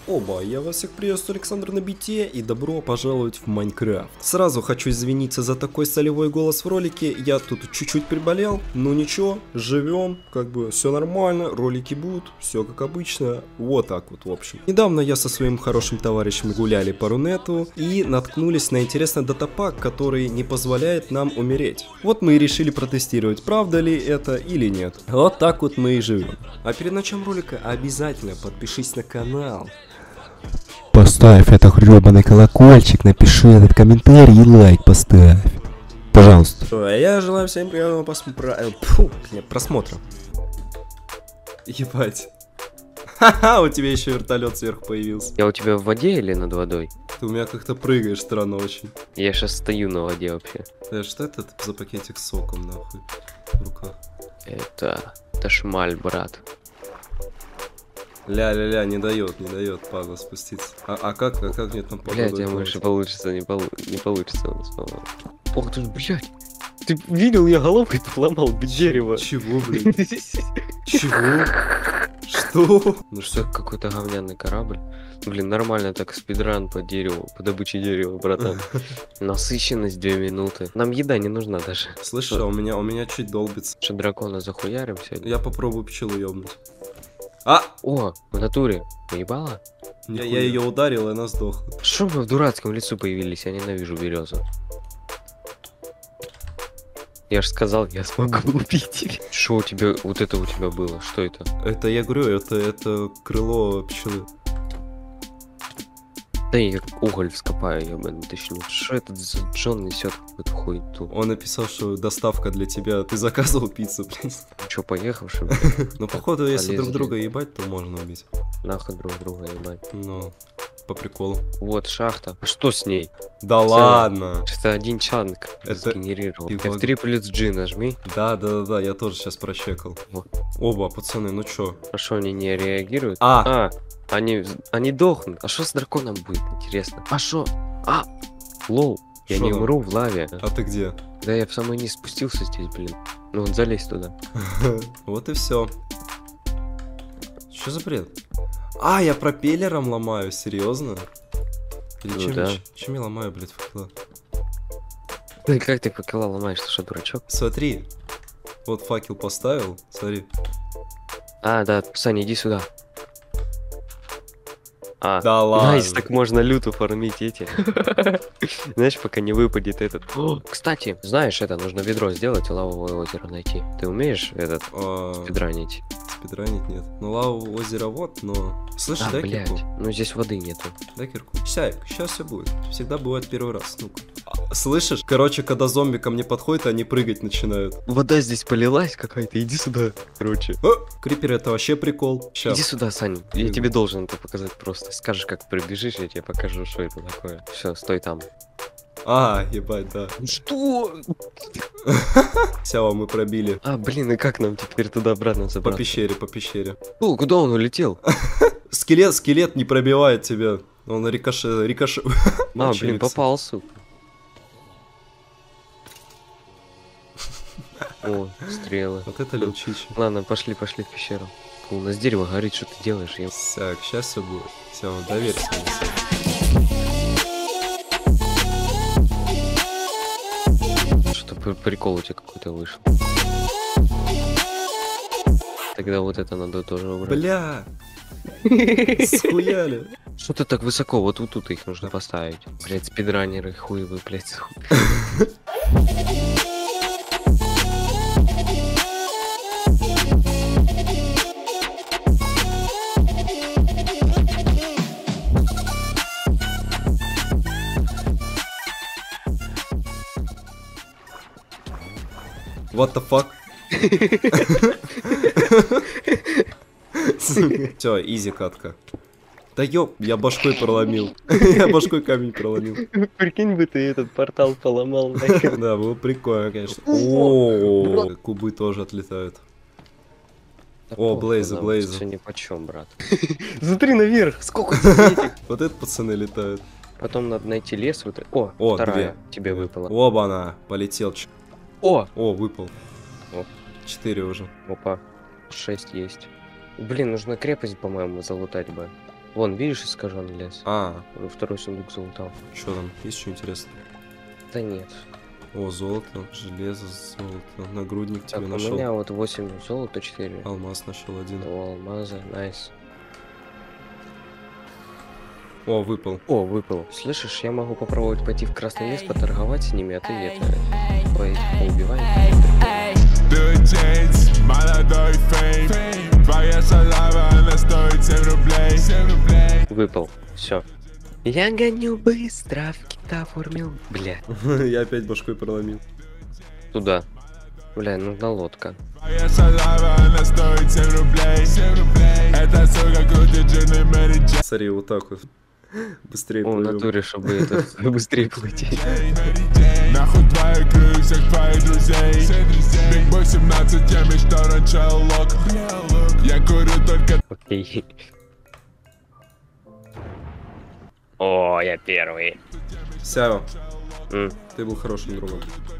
Оба, я вас всех приветствую, Александр на бите, и добро пожаловать в Майнкрафт. Сразу хочу извиниться за такой солевой голос в ролике, я тут чуть-чуть приболел, но ничего, живем, как бы все нормально, ролики будут, все как обычно, вот так вот в общем. Недавно я со своим хорошим товарищем гуляли по Рунету и наткнулись на интересный датапак, который не позволяет нам умереть. Вот мы и решили протестировать, правда ли это или нет. Вот так вот мы и живем. А перед началом ролика обязательно подпишись на канал. Поставь это гребаный колокольчик, напиши этот комментарий и лайк поставь. Пожалуйста. Я желаю всем приятного просмотра. Ебать. Ха-ха, у тебя еще вертолет сверху появился. Я у тебя в воде или над водой? Ты у меня как-то прыгаешь странно очень. Я сейчас стою на воде вообще. Что это за пакетик с соком нахуй в руках? Это шмаль, брат. Ля-ля-ля, не дает падла спуститься. А как мне там по Блядь, я больше получится, не получится у нас, по-моему. Ох ты ж, блядь. Ты видел, я головкой поломал дерево. Чего, блядь? Чего? Что? Ну что, какой-то говняный корабль. Блин, нормально так спидран по дереву, по добыче дерева, братан. Насыщенность 2 минуты. Нам еда не нужна даже. Слышь, а у меня чуть долбится. Что, дракона захуярим сегодня? Я попробую пчелу ёбнуть. О, в натуре. Поебала? Я ее ударил, и она сдохла. Что вы в дурацком лесу появились? Я ненавижу березу. Я ж сказал, я смогу убить тебя. Что у тебя, вот это у тебя было? Что это? Это, я говорю, это крыло пчелы. Да я уголь вскопаю, ебаный точнее. Что этот за Джон несет какую-то хуету? Он написал, что доставка для тебя. Ты заказывал пиццу, блядь. Че, поехавший? Ну, походу, если друг Полезли. друга ебать, то можно убить. Нахуй друг друга ебать. Ну, по приколу. Вот шахта. А что с ней? Да ладно. Что один чанк Это сгенерировал. его- F3 плюс G нажми. Да, я тоже сейчас прочекал. Вот. Оба, пацаны, ну чё? А что они не реагируют? Они дохнут. А что с драконом будет, интересно? А что? Лол. Я Шо не там? умру в лаве. А ты где? Да я в самый низ спустился здесь, блин. Ну вот залезь туда. Вот и все. Что за бред? Я пропеллером ломаю, серьезно? Или Ну чем, да. чем я ломаю, блядь, факела? Ну и как ты факела ломаешь, ты что, дурачок? Смотри. Вот факел поставил, смотри. Да, Саня, иди сюда. Да ладно. Найс, так можно люту фармить эти. Знаешь, пока не выпадет этот. Кстати, знаешь, это нужно ведро сделать и лавовое озеро найти. Ты умеешь этот спидранить? Спидранить нет. Ну, лаву озеро вот, но... Слышь, дай блядь. кирку. Ну здесь воды нету. Дай кирку. Сейчас все будет. Всегда бывает первый раз. Ну-ка. Слышишь? Короче, когда зомби ко мне подходят, они прыгать начинают. Вода здесь полилась какая-то, иди сюда. Короче. Крипер, это вообще прикол. Сейчас. Иди сюда, Саня. Я тебе должен это показать просто. Скажешь, как прибежишь, я тебе покажу, что это такое. Все, стой там. Ебать, да. Что? Все, мы пробили. Блин, и как нам теперь туда-обратно По забраться? пещере. Куда он улетел? Скелет не пробивает тебя. Он рикошет. Блин, попал, сука. О, стрелы. Вот это лючичи. Ладно, пошли в пещеру. У нас дерево горит, что ты делаешь? Так, сейчас все будет. Все, доверься мне. Что-то прикол у тебя какой-то вышел. Тогда вот это надо тоже убрать. Бля! Схуяли. Что ты так высоко? Вот тут их нужно поставить. Блять, спидранеры, хуй вы, блять. What the fuck? Все, изи катка. Да ёп, я башкой проломил. Я башкой камень проломил. Прикинь бы ты этот портал поломал, нахер. Да, было прикольно, конечно. О, кубы тоже отлетают. О, Блейза. Все ни почем, брат. Смотри наверх, сколько здесь этих. Вот это пацаны летают. Потом надо найти лес. Вот. О, Вторая 2. тебе выпала. Оба-на, полетел. О, Выпал. О. 4 уже. опа, 6 есть. Блин, нужно крепость, по-моему, залутать бы. Вон, видишь, искаженный лес? А, Второй сундук залутал. что там? Есть что интересное? Да нет. О, золото, железо, золото. Нагрудник Так, тебе у нашел. меня вот 8 золота, 4. Алмаз нашел один. О, алмазы, найс. О, выпал. О, выпал. Слышишь, я могу попробовать пойти в Красный лес, поторговать с ними, а ты это... Ой, поубивай. Выпал. Все. Я гоню быстро, в кита оформил. Бля. Я опять башкой проломил. Туда. Бля, нужна лодка. Смотри, вот так вот. Быстрее О, в плывем. натуре, чтобы это быстрее плыть. Нахуй твои крылья, всех твоих друзей. Big Boy 17, я мечтал раньше лок. Я курю только... Окей. О, я первый. Сяо, М. ты был хорошим другом.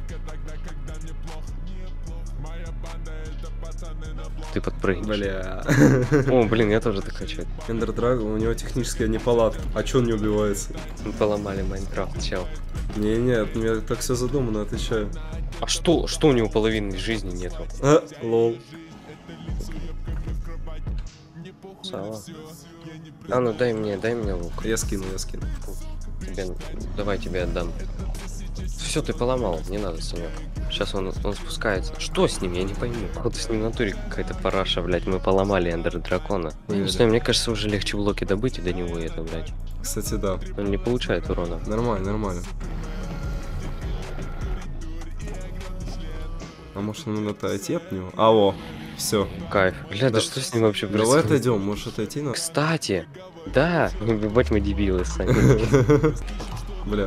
Ты подпрыгнешь. Бля. О, блин, я тоже так хочу. Эндер Драгон, у него техническая неполадка. А чё он не убивается? Мы поломали Майнкрафт, чел. Не-не, у меня так все задумано, отвечаю. А что? Что у него половины жизни нету? А, лол. Сава. А ну дай мне лук. Я скину. Тебе, давай тебе отдам. Все, ты поломал, не надо, Санек. Сейчас он спускается. Что с ним? Я не пойму. Походу с ним в натуре какая-то параша, блядь. Мы поломали Эндер Дракона. Я не знаю, мне кажется, уже легче блоки добыть и до него это, блядь. Кстати, да. Он не получает урона. Нормально. А может нам надо отойти от него? Алло, все. Кайф. Бля, да что с ним вообще Давай происходит? отойдем, может отойти на. Кстати, да. Ебать мы дебилы, Саня. Бля.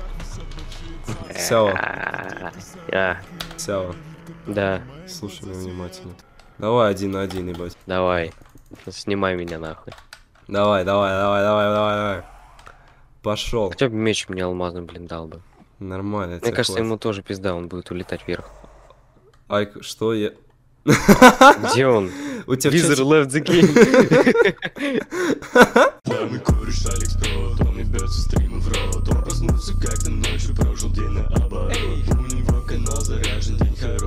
Сяо. А, Сяо. да, Слушай меня внимательно. Давай 1 на 1, ебать. давай. Снимай меня нахуй. Давай. Пошел. Хотя бы меч мне алмазный, блин, дал бы. Нормально. Мне кажется, ему тоже пизда, он будет улетать вверх. Ай, что я. Где он? У тебя в Wizard чате- left the game. Самый кореш Алекс Крот, он не бьется стримы в рот. Он проснулся как-то ночью, прожил день наоборот. У него канал заряжен, день хороший.